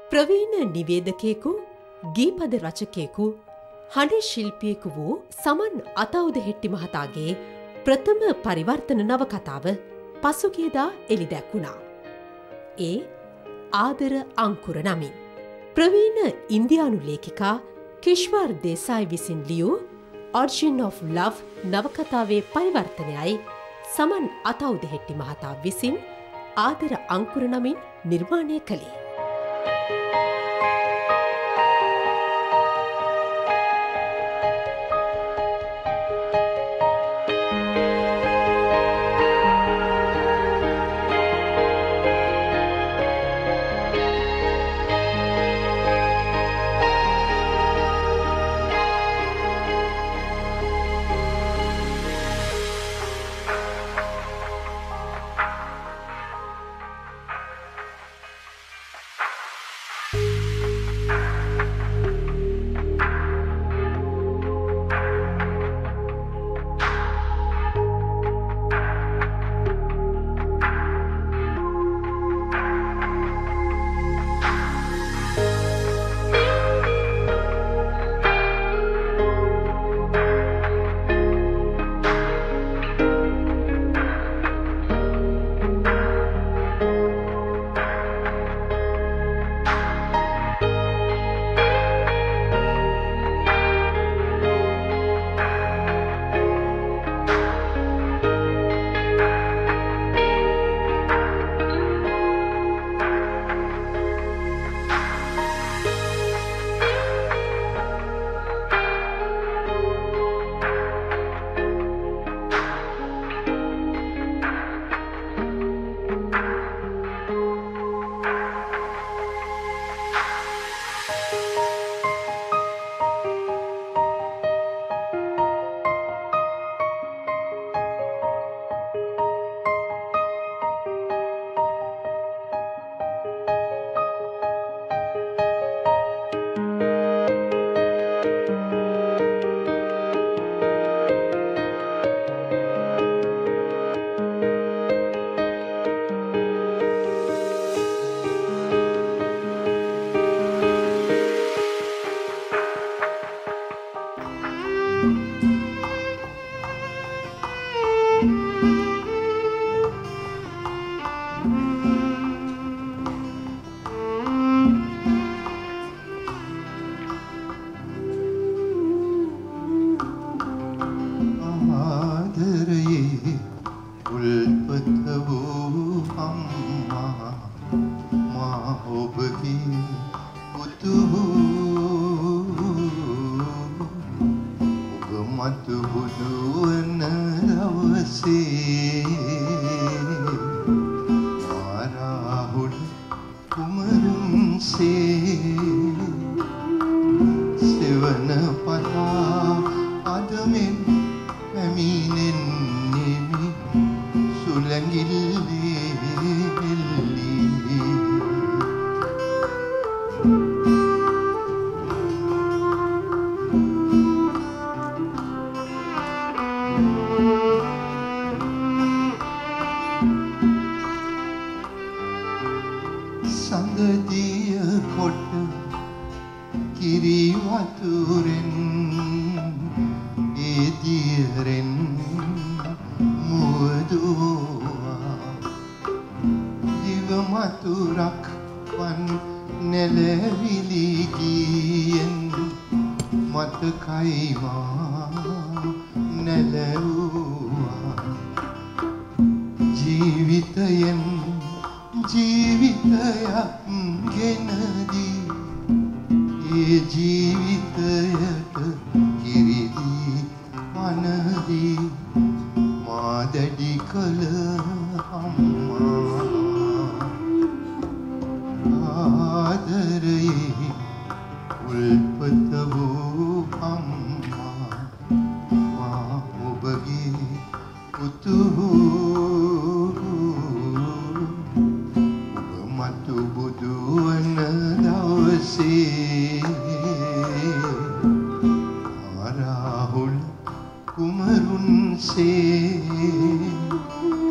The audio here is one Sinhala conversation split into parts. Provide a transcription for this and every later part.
ප්‍රවීණ නිවේදකයෙකු, ගීපද රචකයෙකු, හඬ ශිල්පියෙකු වූ සමන් අතවුද හෙට්ටි මහතාගේ ප්‍රථම පරිවර්තන නවකතාව පසුගියදා එළි දැක්වුණා. ඒ ආදර අංකුර නමින්. ප්‍රවීණ ඉන්දියානු ලේඛිකා කිෂ්වර් දේසායි විසින් ලියූ Origin of Love නවකතාවේ පරිවර්තනයයි සමන් අතවුද හෙට්ටි මහතා විසින් ආදර අංකුර නමින් නිර්මාණය කළේ.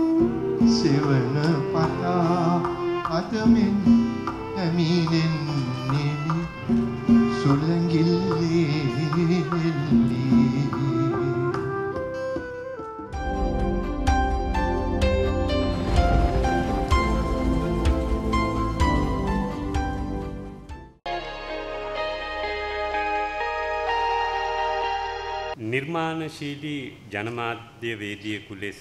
Seven pata atamin aminin නිර්මාණශීලී ජනමාධ්‍ය වේදිකයෙකු ලෙස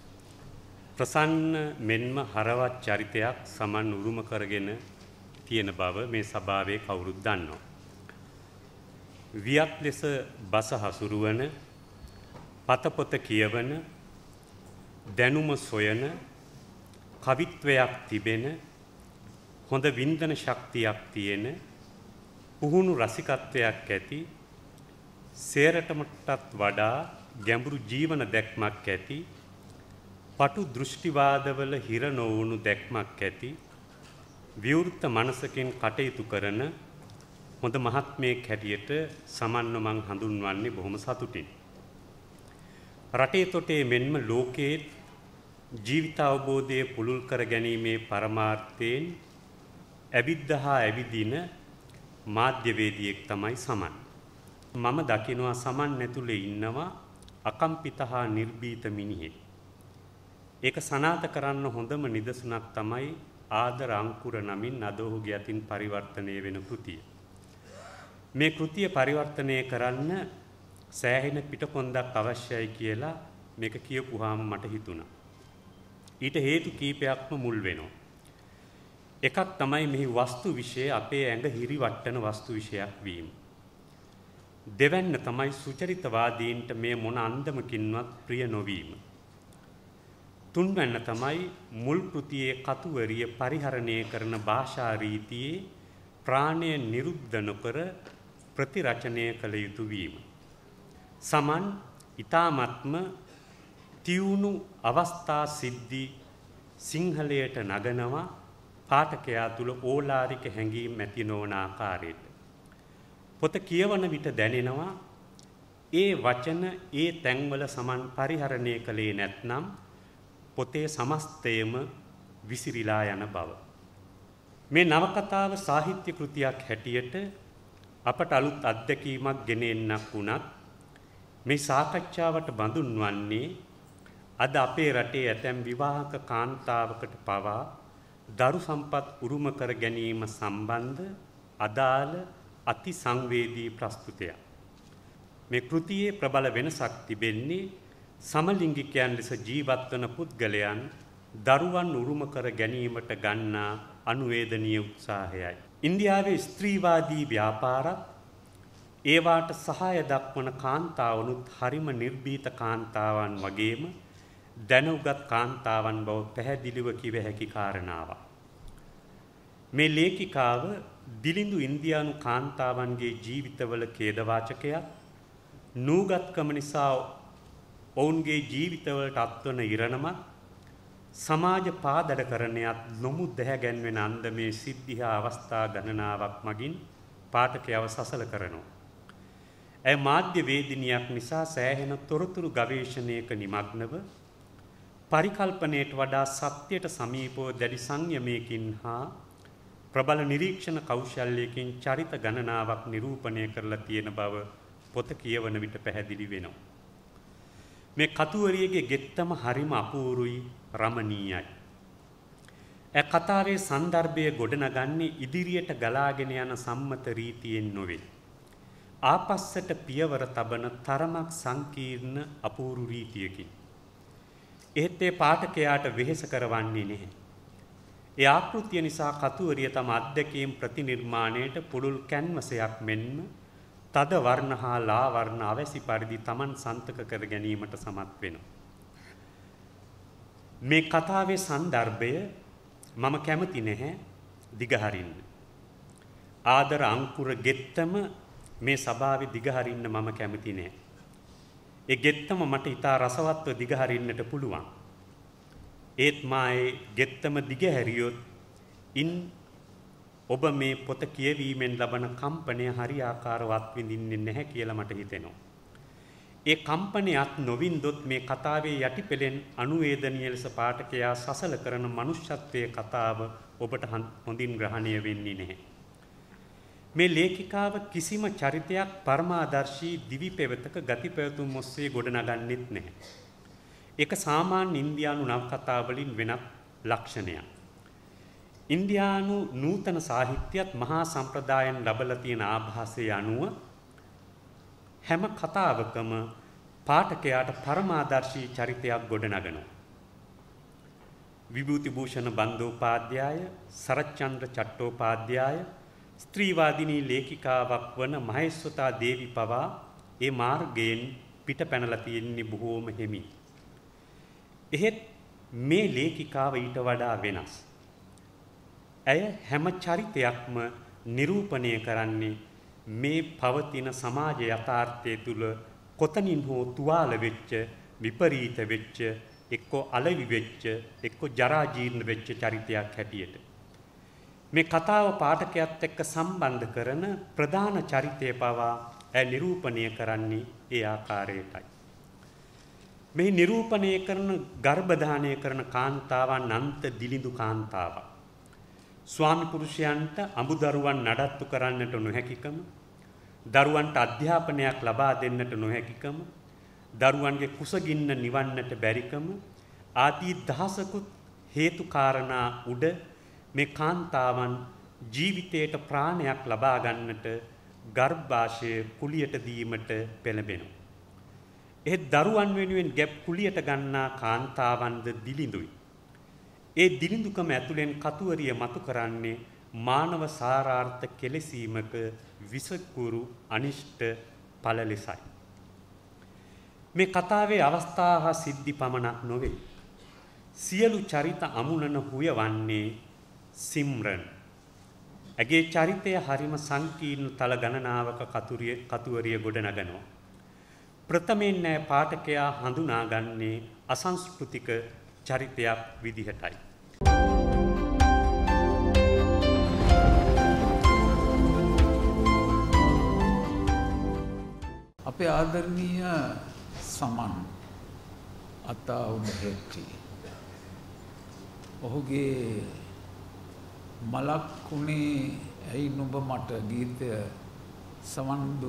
ප්‍රසන්න මෙන්ම හරවත් චරිතයක් සමන් උරුම කරගෙන තියෙන බව මේ සභාවේ කවුරුත් දන්නවා. වියත් ලෙස බස හසුරුවන, පතපොත කියවන, දැනුම සොයන, කවිත්වයක් තිබෙන, හොඳ වින්දන ශක්තියක් තියෙන, පුහුණු රසිකත්වයක් ඇති, සේරටමටත් වඩා ගැඹුරු ජීවන දැක්මක් ඇති, පටු දෘෂ්ටිවාදවල හිර නොවුණු දැක්මක් ඇති, විවෘත මනසකින් කටයුතු කරන හොඳ මහත්මයෙක් හැටියට සමන්ව මං හඳුන්වන්නේ බොහොම සතුටින්. රටේ තොටේ මෙන්ම ලෝකයේ ජීවිත අවබෝධය පුළුල් කර ගැනීමේ පරමාර්ථයෙන් ඇවිද්දහා ඇවිදින මාධ්‍යවේදියෙක් තමයි සමන්. මම දකිනවා සමන් ඇතුලේ ඉන්නවා අකම්පිත හා නිර්භීත මිනිහෙක්. ඒක සනාථ කරන්න හොඳම නිදසුනක් තමයි ආදර අංකුර නමින් අද ඔහුගේ අතින් පරිවර්තනය වෙන කෘතිය. මේ කෘතිය පරිවර්තනය කරන්න සෑහෙන පිටකොන්දක් අවශ්‍යයි කියලා මේක කියපුවාම මට හිතුණා. ඊට හේතු කීපයක්ම මුල් වෙනවා. එකක් තමයි මෙහි වස්තු විෂය අපේ ඇඟ හිරිවට්ටන වස්තු විෂයක් වීම. දෙවැන්න තමයි සුචරිතවාදීන්ට මේ මොන අන්දමකින්වත් ප්‍රිය නොවීම. තුන්වැන්න තමයි මුල් කෘතියේ කතුවරිය පරිහරණය කරන භාෂා රීතියේ ප්‍රාණය නිරුද්ධ නොකර ප්‍රතිරචනය කළ යුතු වීම. සමන් ඊ타මත්ම තියුණු අවස්ථා සිද්ධි සිංහලයට නගනවා පාඨකයා තුල ඕලාරික හැඟීම් ඇති නොවන ආකාරයට. පොත කියවන විට දැනෙනවා ඒ වචන ඒ තැන්වල සමන් පරිහරණය කළේ නැත්නම් පොතේ සමස්තයම විසිරීලා යන බව. මේ නවකතාව සාහිත්‍ය කෘතියක් හැටියට අපට අලුත් අත්දැකීමක් ගෙන එන්නක් වුණත් මේ සාකච්ඡාවට බඳුන් වන්නේ අද අපේ රටේ ඇතැම් විවාහක කාන්තාවකට පවා දරු සම්පත් උරුම කර ගැනීම සම්බන්ධ අදාළ අති සංවේදී ප්‍රස්තුතයක්. මේ කෘතියේ ප්‍රබල වෙනසක් තිබෙන්නේ සමලිංගිකයන් ලෙස ජීවත් වන පුද්ගලයන් දරුවන් උරුම කර ගැනීමට ගන්නා අනුවේදනීය උත්සාහයයි. ඉන්දියාවේ ස්ත්‍රීවාදී ව්‍යාපාරත් ඒවාට සහාය දක්වන කාන්තාවනුත් හරිම නිර්භීත කාන්තාවන් වගේම දැනුගත් කාන්තාවන් බව පැහැදිලිව කිව හැකි කාරණාවක්. මේ ලේඛිකාව දිලිඳු ඉන්දියානු කාන්තාවන්ගේ ජීවිතවල ඛේදවාචකයක්, නූගත්කම නිසා ඔවුන්ගේ ජීවිතවලට අත්වන ඉරණමත්, සමාජ පාදඩකරණයත් නොමු දැහැගැන්වෙන අන්දමේ සිද්ධි හා අවස්ථා ගණනාවක් මගින් පාඨකයව සසල කරනවා. ඇය මාධ්‍ය වේදිනියක් නිසා සෑහෙන තොරතුරු ගවේෂණයක නිමග්නව පරිකල්පනයට වඩා සත්‍යයට සමීපව දැඩි සංයමයකින් හා ප්‍රබල නිරීක්ෂණ කෞශල්‍යයකින් චරිත ගණනාවක් නිරූපණය කරලා තියෙන බව පොත කියවන විට පැහැදිලි වෙනවා. මේ කතුවරියගේ ගෙත්තම හරිම අපූරුයි, රමණීයයි. කතාවේ සන්දර්භය ගොඩනගන්නේ ඉදිරියට ගලාගෙන යන සම්මත රීතියෙන් නොවේ. ආපස්සට පියවර තබන තරමක් සංකීර්ණ අපූරු රීතියකින්. එහෙත් ඒ පාඨකයාට වෙහෙස කරවන්නේ නැහැ. ඒ ආකෘතිය නිසා කතුවරිය තම අත්දැකීම් ප්‍රතිනිර්මාණයට පුළුල් කැන්වසයක් මෙන්ම තද වර්ණ හා ලා වර්ණ අවැසි පරිදි Taman සන්තක කර ගැනීමට සමත් වෙනවා. මේ කතාවේ සන්දර්භය මම කැමති නැහැ දිගහරින්න. ආදර අංකුර ගෙත්තම මේ සභාවේ දිගහරින්න මම කැමති නැහැ. ඒ ගෙත්තම මට ඉතා රසවත්ව දිගහරින්නට පුළුවන්. ඒත් මා ඒ ගෙත්තම දිගහැරියොත් ඉන් ඔබ මේ පොත කියවීමෙන් ලබන කම්පනය හරියාකාරවත් විඳින්නේ නැහැ කියලා මට හිතෙනවා. ඒ කම්පනයත් නොවින්දොත් මේ කතාවේ යටිපෙළෙන් අනුවේදනීය ලෙස පාඨකයා සසල කරන මනුෂ්‍යත්වයේ කතාව ඔබට හොඳින් ග්‍රහණය වෙන්නේ නැහැ. මේ ලේඛිකාව කිසිම චරිතයක් පරමාදර්ශී දිවි පෙවතක ගති පැවතුම් ඔස්සේ ගොඩනගන්නෙත් නැහැ. ඒක සාමාන්‍ය ඉන්දියානු නවකතා වලින් වෙනත් ලක්ෂණයක්. ඉන්දියානු නූතන සාහිත්‍යයත් මහා සම්ප්‍රදායන් ලබලා තියෙන ආභාසය අනුව හැම කතාවකම පාඨකයාට පරමාදර්ශී චරිතයක් ගොඩනගනවා. විභූති භූෂණ බන්දෝපාධ්‍යාය, සරච්චන්ද්‍ර චට්ටෝපාධ්‍යාය, ස්ත්‍රීවාදිනී ලේඛිකාවක් වන මහේස්වතා දේවි පවා ඒ මාර්ගයෙන් පිට පැනලා තියෙන්නේ බොහෝම හිමි. එහෙත් මේ ලේඛිකාව ඊට වඩා වෙනස්. ඇය හැම චරිතයක්ම නිරූපණය කරන්නේ මේ පවතින සමාජ යථාර්ථය තුල කොතනින් හෝ තුවාල වෙච්ච, විපරීත වෙච්ච, එක්කෝ අලෙවි වෙච්ච, එක්කෝ ජරා ජීර්ණ වෙච්ච චරිතයක් හැටියට. මේ කතාව පාඨකයාත් එක්ක සම්බන්ධ කරන ප්‍රධාන චරිතය පවා ඇය නිරූපණය කරන්නේ ඒ ආකාරයටයි. මේ නිරූපණය කරන ගර්භධානය කරන කාන්තාවන් අන්ත දිලිඳු කාන්තාවක්. ස්වාමි පුරුෂයන්ට අඹදරුවන් නඩත්තු කරන්නට නොහැකිකම, දරුවන්ට අධ්‍යාපනයක් ලබා දෙන්නට නොහැකිකම, දරුවන්ගේ කුසගින්න නිවන්නට බැරිකම ආදී දහසකුත් හේතු කාරණා උඩ මේ කාන්තාවන් ජීවිතයට ප්‍රාණයක් ලබා ගන්නට ගර්භාෂය කුලියට දීමට පෙළඹෙනවා. ඒ දරුවන් වෙනුවෙන් ගැප් කුලියට ගන්නා කාන්තාවන්ද දිලිඳුයි. ඒ දිලිඳුකම ඇතුලෙන් කතුවරිය මතු කරන්නේ මානව සාරාර්ථ කෙලෙසීමක විසකුරු අනිෂ්ට ඵල ලෙසයි. මේ කතාවේ අවස්ථා හා සිද්ධි පමණක් නොවේ. සියලු චරිත අමුණන හුයවන්නේ සිම්රන්. ඇගේ චරිතය හරිම සංකීර්ණ තල ගණනාවක කතුවරිය ගොඩනගනවා. ප්‍රථමයෙන් නෑ පාඨකයා හඳුනාගන්නේ අසංස්කෘතික චරිතයක් විදිහටයි. අපේ ආදරණීය සමන් අතාවුඩ හෙට්ටි ඔහුගේ මලක් උනේ ඇයි නුඹ මට ගීතය සමන්දු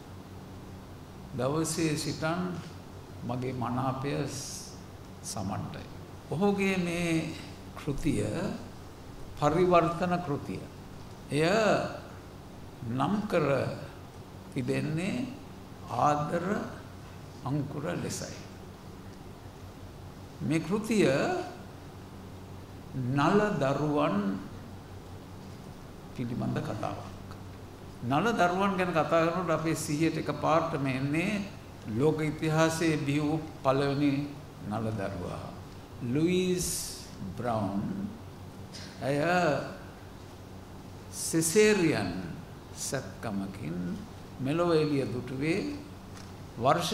දවසේ සිටන් මගේ මනාපය සමන්ටයි. ඔහුගේ මේ කෘතිය පරිවර්තන කෘතිය. එය නම් කර තිබෙන්නේ ආදර අංකුර ලෙසයි. මේ කෘතිය නල දරුවන් පිළිබඳ කතාවක්. නල දරුවන් ගැන කතා කරනකොට අපේ සිහියට එකපාරටම එන්නේ ලෝක ඉතිහාසයේ බිහි වූ පළවෙනි නල දරුවා ලුයිස් බ්‍රවුන්. ඇය සිසේරියන් සත්කමකින් මෙලොව එළිය දුටුවේ වර්ෂ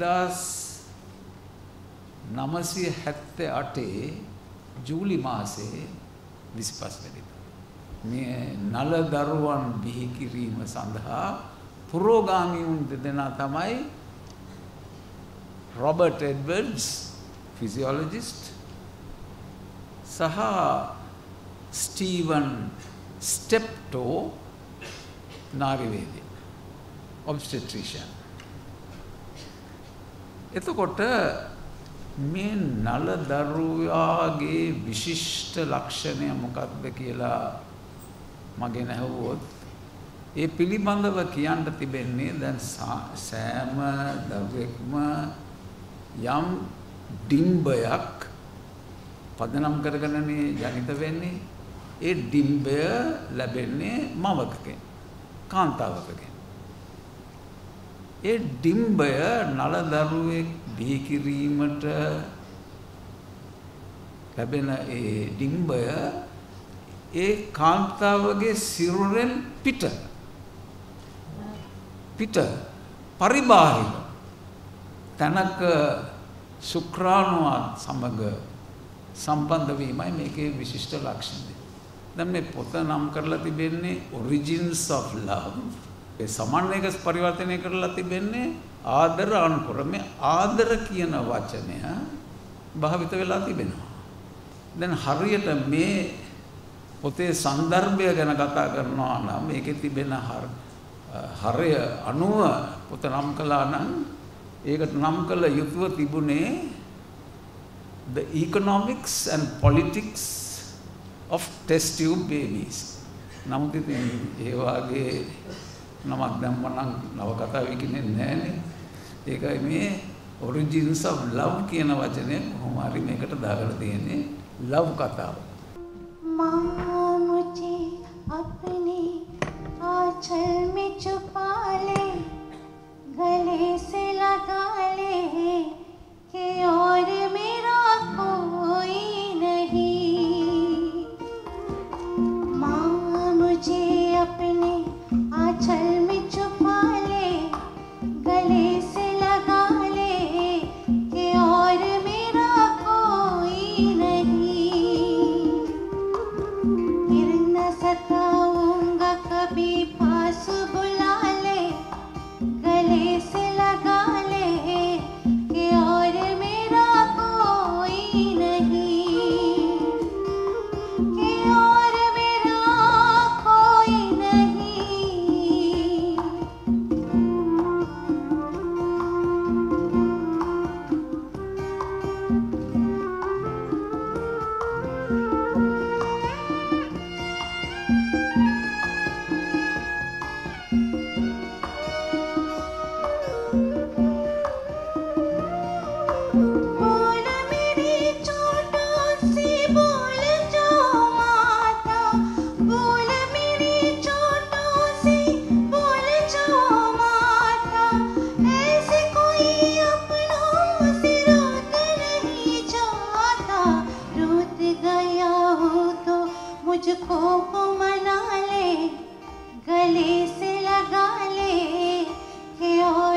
1978 ජූලි මාසයේ 25 වෙනිදා. මේ නල දරුවන් බිහි කිරීම සඳහා පුරෝගාමී වුන් දෙදෙනා තමයි රොබර්ට් එඩ්වර්ඩ්ස් ෆිසියොලොජිස්ට් සහ ස්ටීවන් ස්ටෙප්ටෝ නාරිවේදී ඔබ්ස්ටෙට්‍රිෂියන්. එතකොට මේ නල දරුවාගේ විශිෂ්ට ලක්ෂණය මොකක්ද කියලා මගෙන් ඇහුවොත් ඒ පිළිබඳව කියන්න තිබෙන්නේ දැන් සෑම දරුවෙක්ම යම් ඩිම්බයක් පදනම් කරගෙනනේ ජනිත වෙන්නේ. ඒ ඩිම්බය ලැබෙන්නේ මවකගෙන්, කාන්තාවකගෙන්. ඒ ඩිම්බය නල දරුවෙක් බිහි කිරීමට ලැබෙන ඒ ඩිම්බය ඒ කාන්තාවගේ සිරුරෙන් පිට පරිබාහිර තනක ශුක්‍රාණුවත් සමග සම්බන්ධ වීමයි මේකේ විශිෂ්ට ලක්ෂණය. දැන් මේ පොත නම් කරලා තිබෙන්නේ Origins of Love. ඒ සමන්වයක පරිවර්තනය කරලා තිබෙන්නේ ආදර අනුකර. මේ ආදර කියන වචනය භාවිත වෙලා තිබෙනවා. දැන් හරියට මේ පොතේ සන්දර්භය ගැන කතා කරනවා නම් මේකේ තිබෙන හරය අනුව පොත නම් කළා නම් ඒකට නම් කළ යුතුව තිබුණේ the economics and politics of test tube babies. නමුත් ඉතින් ඒ වගේ නමක් දැම්ම නම් නවකතාව විකිනේ නැහැනේ. ඒකයි මේ ඔරිජින්ස් ඔෆ් ලව් කියන වචනේ කොහොමාරි මේකට දාගලා තියෙන්නේ ලව් කතාව. माँ मुझे अपने आंचल में छुपा ले, गले से लगा ले कि और मेरा कोई नहीं। माँ मुझे अपने आंचल में छुपा ले, गले से लगा ले कि और मेरा कोई नहीं। फिर न सताऊंगा कभी, पास बुला ले, गले से लगा ले कि और मेरा कोई नहीं, कि और मेरा कोई नहीं। बोल मेरी चोटों से बोल जो माता, बोल मेरी चोटों से बोल जो माता। ऐसे कोई अपनों से रोक नहीं जाता, रोत गया हूँ तो मुझको मना ले, गले से लगा ले कि और